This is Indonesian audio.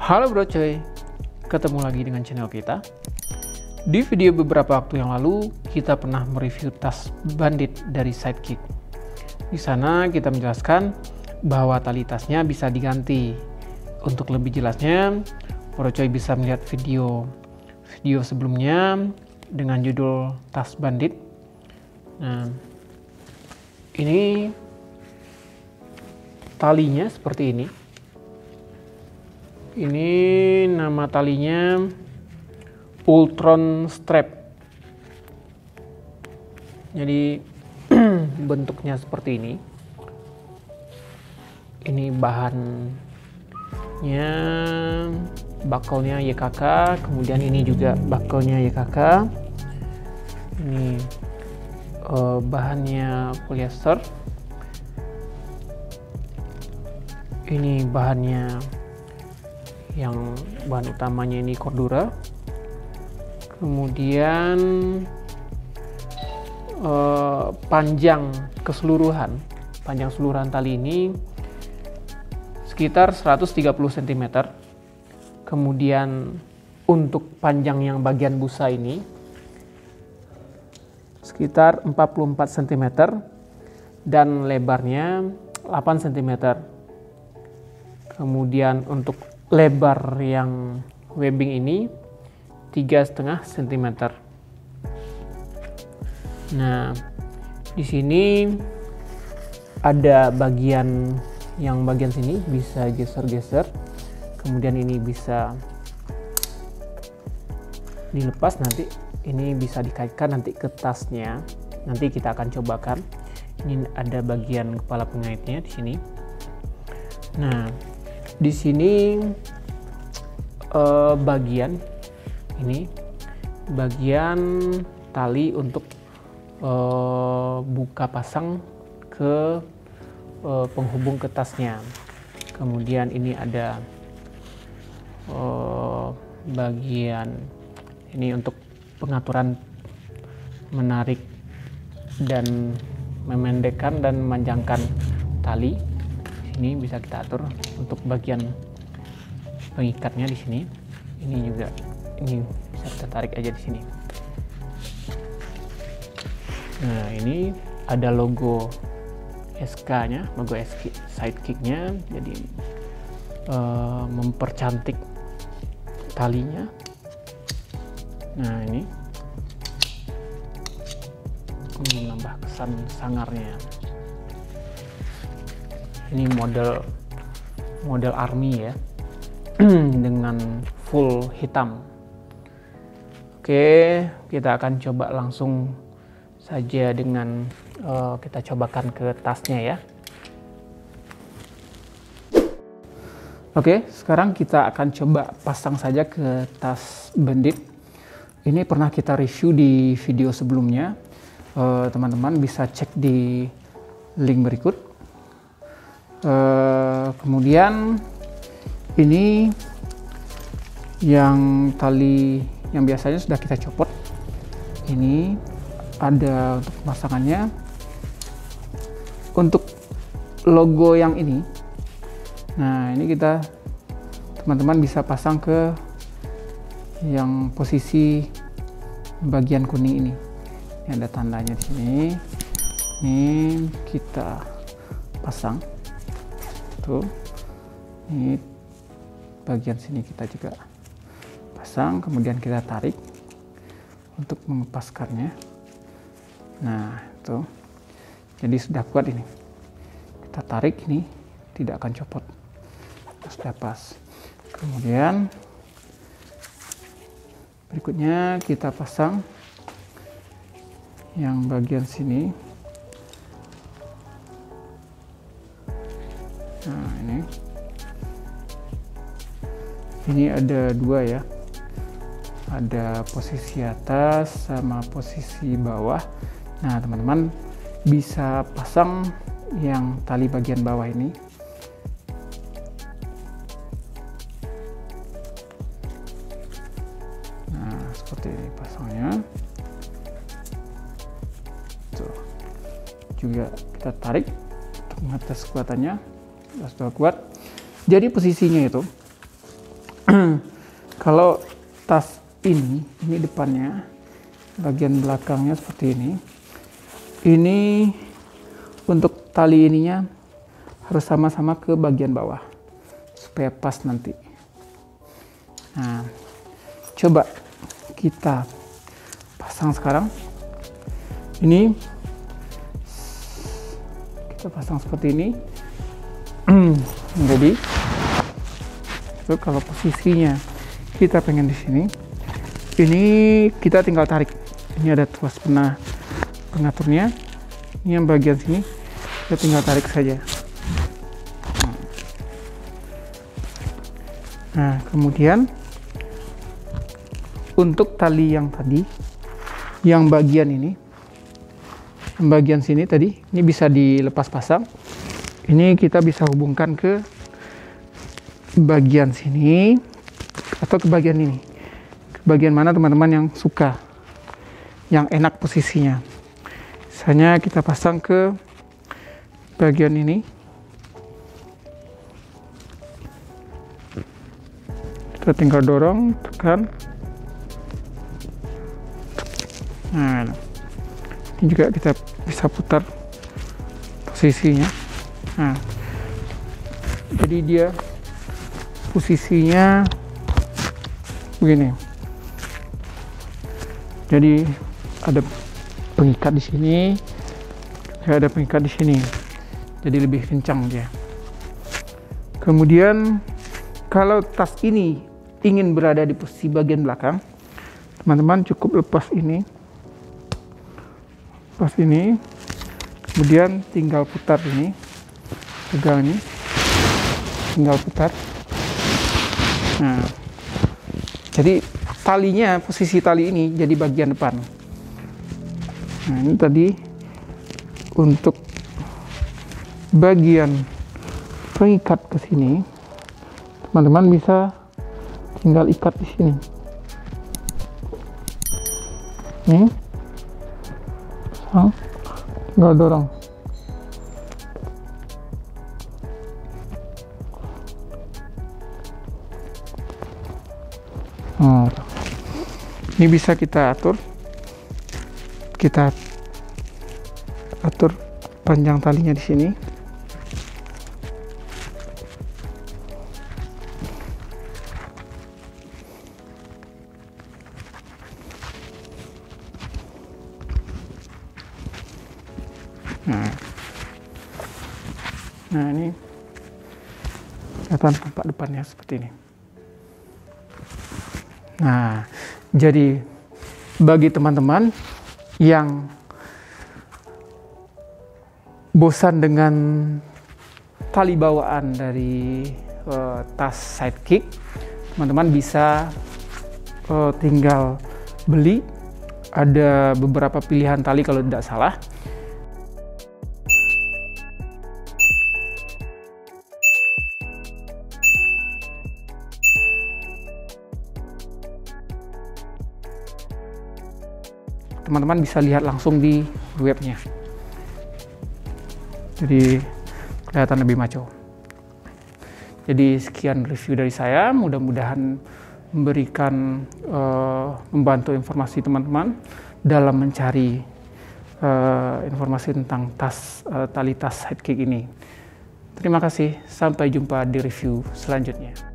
Halo bro coy, ketemu lagi dengan channel kita. Di video beberapa waktu yang lalu, kita pernah mereview tas Bandit dari Sidekick. Di sana kita menjelaskan bahwa tali tasnya bisa diganti. Untuk lebih jelasnya, bro coy bisa melihat video sebelumnya dengan judul tas Bandit. Nah, ini talinya seperti ini. Ini nama talinya Ultron Strap. Jadi bentuknya seperti ini. Ini bahannya buckle-nya YKK, kemudian ini juga buckle-nya YKK. Ini bahannya polyester. Ini bahannya yang bahan utamanya ini Cordura. Kemudian panjang keseluruhan tali ini sekitar 130 cm. Kemudian untuk panjang yang bagian busa ini sekitar 44 cm dan lebarnya 8 cm. Kemudian untuk lebar yang webbing ini 3,5 cm. Nah, di sini ada bagian sini bisa geser-geser. Kemudian ini bisa dilepas, nanti ini bisa dikaitkan nanti ke tasnya. Nanti kita akan cobakan. Ini ada bagian kepala pengaitnya di sini. Nah, di sini bagian tali untuk buka pasang ke penghubung ke tasnya. Kemudian ini ada bagian ini untuk pengaturan menarik dan memendekkan dan memanjangkan tali. Ini bisa kita atur untuk bagian pengikatnya di sini. Ini juga bisa kita tarik aja di sini. Nah, ini ada logo SK-nya, logo Sidekick-nya. Jadi mempercantik talinya. Nah, ini menambah kesan sangarnya. Ini model army ya, dengan full hitam. Oke, kita akan coba langsung saja dengan kita cobakan ke tasnya ya. Oke, sekarang kita akan coba pasang saja ke tas Bandit. Ini pernah kita review di video sebelumnya. Teman-teman bisa cek di link berikut. Kemudian ini yang tali yang biasanya sudah kita copot. Ini ada untuk pemasangannya. Untuk logo yang ini, nah ini teman-teman bisa pasang ke yang posisi bagian kuning ini. Ini ada tandanya di sini. Ini kita pasang. Tuh, ini bagian sini kita juga pasang, kemudian kita tarik untuk mengepaskannya. Nah, itu jadi sudah kuat ini. Kita tarik, ini tidak akan copot, sudah pas. Kemudian berikutnya kita pasang yang bagian sini. Nah, ini ada dua ya, ada posisi atas sama posisi bawah. Nah, teman-teman bisa pasang yang tali bagian bawah ini. Nah, seperti ini pasangnya. Tuh, juga kita tarik untuk mengetes kekuatannya. Sudah kuat. Jadi posisinya itu Kalau tas ini depannya, bagian belakangnya seperti ini. Ini untuk tali ininya harus sama-sama ke bagian bawah supaya pas nanti. Nah, coba kita pasang sekarang. Ini kita pasang seperti ini. Jadi itu kalau posisinya kita pengen di sini, ini kita tinggal tarik. Ini ada tuas pengaturnya. Ini yang bagian sini kita tinggal tarik saja. Nah, kemudian untuk tali yang tadi, yang bagian ini, yang bagian sini tadi, ini bisa dilepas pasang. Ini kita bisa hubungkan ke bagian sini atau ke bagian ini. Ke bagian mana teman-teman yang suka, yang enak posisinya. Misalnya kita pasang ke bagian ini. Kita tinggal dorong, tekan. Nah, ini juga kita bisa putar posisinya. Nah, jadi dia posisinya begini. Jadi ada pengikat di sini, ada pengikat di sini. Jadi lebih kencang dia. Kemudian kalau tas ini ingin berada di posisi bagian belakang, teman-teman cukup lepas ini. Lepas ini. Kemudian tinggal putar ini. Pegang ini, tinggal putar. Nah, jadi talinya, posisi tali ini jadi bagian depan. Nah, ini tadi untuk bagian pengikat ke sini, teman-teman bisa tinggal ikat di sini. Nih, tinggal dorong. Ini bisa kita atur panjang talinya di sini. Nah, ini kelihatan tampak depannya seperti ini. Nah, jadi bagi teman-teman yang bosan dengan tali bawaan dari tas Sidekick, teman-teman bisa tinggal beli. Ada beberapa pilihan tali kalau tidak salah. Teman-teman bisa lihat langsung di webnya, jadi kelihatan lebih maco. Jadi sekian review dari saya, mudah-mudahan memberikan membantu informasi teman-teman dalam mencari informasi tentang tali tas Sidekick ini. Terima kasih, sampai jumpa di review selanjutnya.